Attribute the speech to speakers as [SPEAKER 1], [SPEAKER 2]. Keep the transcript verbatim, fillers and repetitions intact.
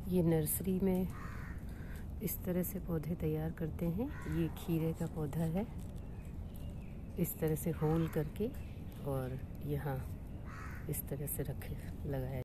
[SPEAKER 1] ये नर्सरी में इस तरह से पौधे तैयार करते हैं। ये खीरे का पौधा है, इस तरह से होल करके और यहाँ इस तरह से रखे लगाया